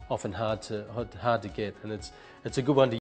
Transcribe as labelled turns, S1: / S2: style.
S1: often hard to get, and it's a good one to